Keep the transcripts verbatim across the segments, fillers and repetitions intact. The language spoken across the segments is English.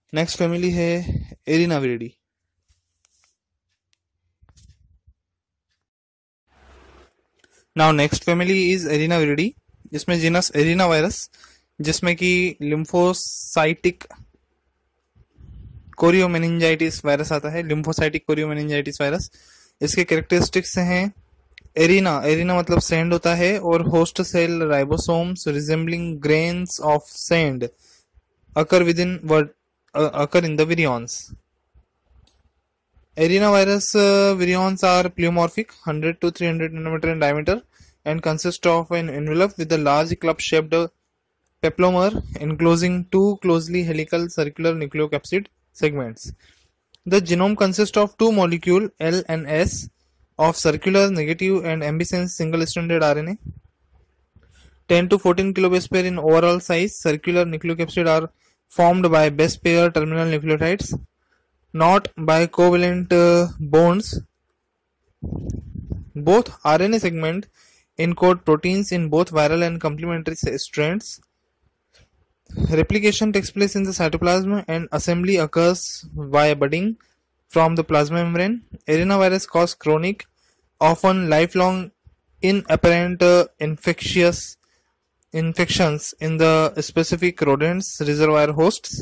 Next family है Arenaviridae. Now next family is Arenaviridae, जिसमें genus arena virus, जिसमें कि लिम्फोसाइटिक कोरियोमेनिंजाइटिस वायरस आता है। लिम्फोसाइटिक कोरियोमेनिंजाइटिस वायरस, इसके कैरेक्टरिस्टिक्स हैं एरिना, एरिना मतलब सैंड होता है, और host cell ribosomes resembling grains of sand occur within occur in the virions. Arena virus virions are pleomorphic, one hundred to three hundred nanometer in diameter, and consist of an envelope with a large club-shaped peplomere enclosing two closely helical circular nucleocapsid segments. The genome consists of two molecules, L and S, of circular negative and ambissense single-stranded R N A. ten to fourteen kilobase pair in overall size. Circular nucleocapsid are formed by base pair terminal nucleotides, not by covalent uh, bonds. Both R N A segments encode proteins in both viral and complementary strands. Replication takes place in the cytoplasm and assembly occurs via budding from the plasma membrane. Arenavirus cause chronic, often lifelong, inapparent uh, infectious infections in the specific rodents reservoir hosts.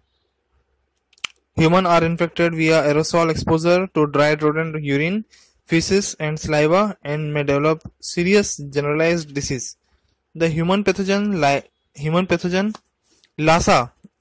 Humans are infected via aerosol exposure to dried rodent urine, feces, and saliva, and may develop serious generalized disease. The human pathogen, li- human pathogen Lassa,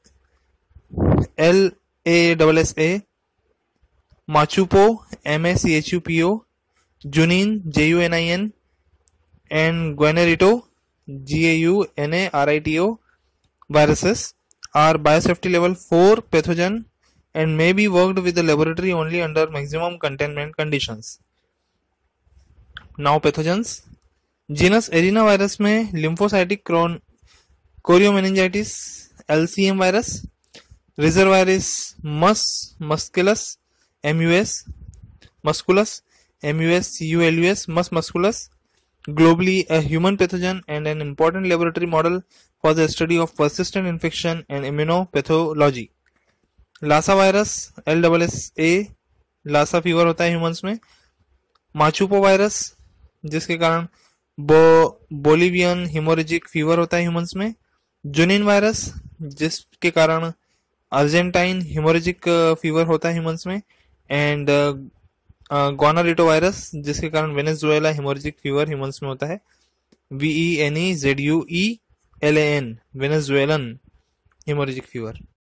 L A S S A, Machupo, M A C H U P O, Junin, J U N I N, and Guanarito, G A U N A R I T O viruses are biosafety level four pathogen and may be worked with the laboratory only under maximum containment conditions. Now pathogens. Genus Arenavirus में lymphocytic choriomeningitis L C M virus. Reservoir is mus musculus, M U S musculus, M U S C U L U S, mus musculus. Globally a human pathogen and an important laboratory model for the study of persistent infection and immunopathology. Lassa virus L S S A, Lassa fever होता है humans में. माचुपो virus, जिसके कारण बो Bolivian haemorrhagic fever होता है humans में. जुनिन virus, जिसके कारण अर्जेंटाइन हिमोरेजिक फीवर होता है ह्यूमंस में. एंड गोनारिटो वायरस, जिसके कारण वेनेजुएला हिमोरेजिक फीवर ह्यूमंस में होता है. V E N E Z U E L A N, Venezuelan haemorrhagic fever.